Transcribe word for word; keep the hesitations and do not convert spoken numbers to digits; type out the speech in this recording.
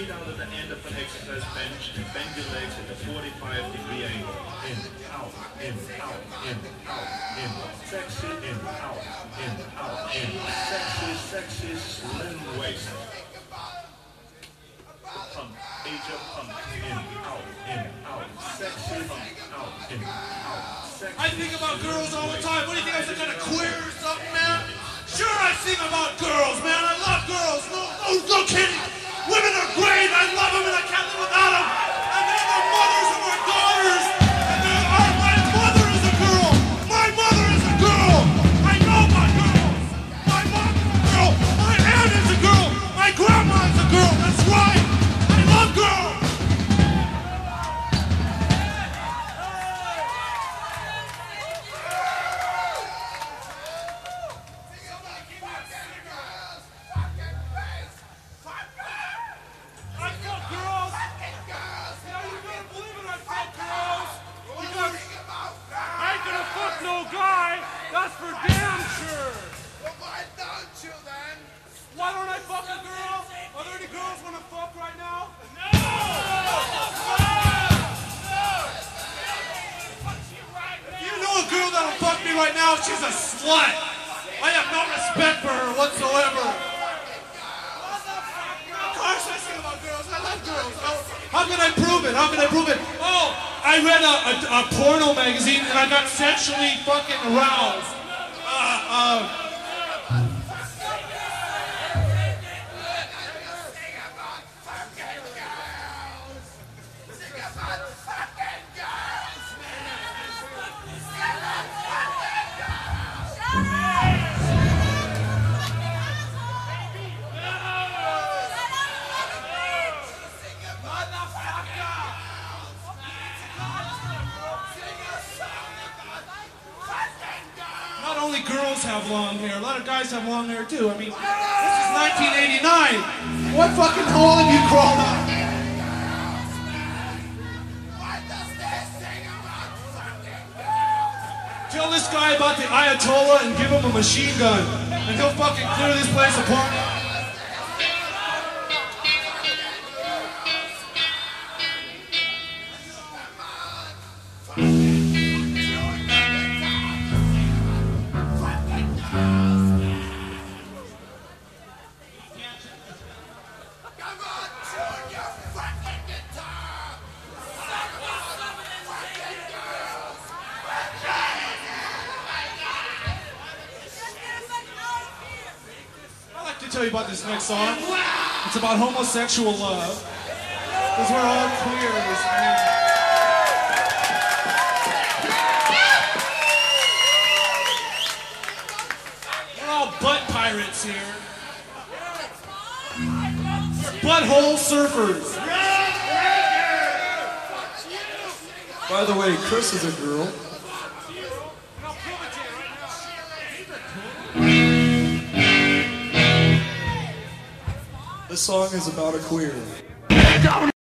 feet out at the end of an exercise bench and bend your legs at a forty-five degree angle. In, out, in, out, in, out, in. Sexy, in, out, in, out, in. Sexy, sexy, slim waist. Pump, age of pump. In, out, in, out. Sexy, pump, out, in, out. Sexy, I think about girls all the time. What do you think, I'm some kind of queer or something, man? Sure, I think about girls, man. I love girls. No, no, no kidding. Women are great. I love them and I can't live without them. And they're our mothers and our daughters. And they're our, my mother is a girl. My mother is a girl. I know about girls. My mom is a girl. My aunt is a girl. My grandma is a girl. That's right. I love girls. That's for damn sure! Well, why don't you then? Why don't I fuck a girl? Are there any girls want to fuck right now? No! If you know a girl that'll fuck me right now, she's a slut! I have no respect for her whatsoever! Of course I think about girls, I love girls! How can I prove it? How can I prove it? Oh! I read a, a, a porno magazine and I got sexually fucking aroused. Uh, uh, Not only girls have long hair, a lot of guys have long hair too. I mean, this is nineteen eighty-nine. What fucking hole have you crawled out? Tell this guy about the Ayatollah and give him a machine gun, and he'll fucking clear this place apart. Tell you about this next song. It's about homosexual love. Because we're all queer. We're all butt pirates here. We're butthole surfers. By the way, Chris is a girl. This song is about a queer.